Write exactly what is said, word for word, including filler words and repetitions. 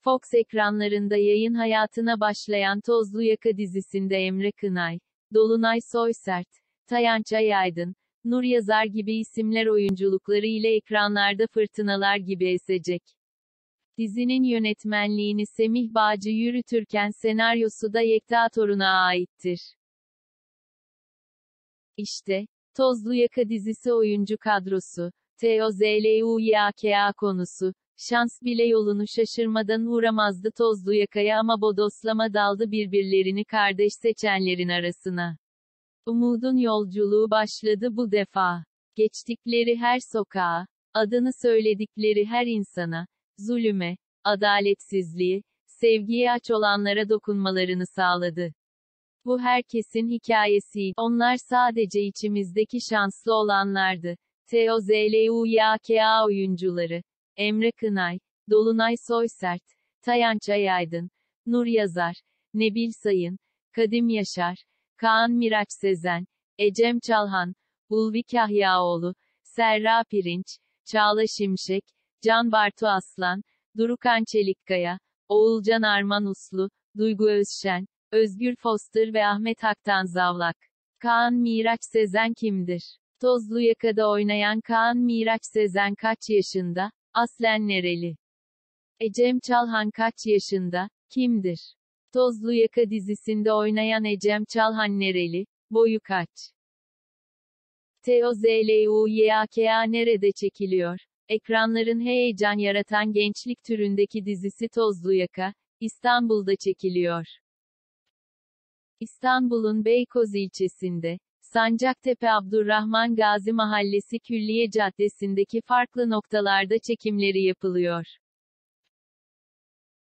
Fox ekranlarında yayın hayatına başlayan Tozlu Yaka dizisinde Emre Kınay, Dolunay Soysert, Tayanç Ayaydın, Nur Yazar gibi isimler oyunculukları ile ekranlarda fırtınalar gibi esecek. Dizinin yönetmenliğini Semih Bağcı yürütürken senaryosu da Yekta Torun'a aittir. İşte, Tozlu Yaka dizisi oyuncu kadrosu, TOZLUYAKA konusu, şans bile yolunu şaşırmadan uğramazdı Tozlu Yaka'ya ama bodoslama daldı birbirlerini kardeş seçenlerin arasına. Umudun yolculuğu başladı bu defa. Geçtikleri her sokağa, adını söyledikleri her insana, zulüme, adaletsizliğe, sevgiye aç olanlara dokunmalarını sağladı. Bu herkesin hikayesiydi. Onlar sadece içimizdeki şanslı olanlardı. TOZLUYAKA oyuncuları, Emre Kınay, Dolunay Soysert, Tayanç Ayaydın, Nur Yazar, Nebil Sayın, Kadim Yaşar, Kaan Miraç Sezen, Ecem Çalhan, Ulvi Kahyaoğlu, Serra Pirinç, Çağla Şimşek, Can Bartu Aslan, Durukan Çelikkaya, Oğulcan Arman Uslu, Duygu Özşen, Özgür Foster ve Ahmet Haktan Zavlak. Kaan Miraç Sezen kimdir? Tozlu Yaka'da oynayan Kaan Miraç Sezen kaç yaşında? Aslen nereli? Ecem Çalhan kaç yaşında? Kimdir? Tozlu Yaka dizisinde oynayan Ecem Çalhan nereli? Boyu kaç? TOZLUYAKA nerede çekiliyor? Ekranların heyecan yaratan gençlik türündeki dizisi Tozlu Yaka, İstanbul'da çekiliyor. İstanbul'un Beykoz ilçesinde, Sancaktepe Abdurrahman Gazi Mahallesi Külliye Caddesi'ndeki farklı noktalarda çekimleri yapılıyor.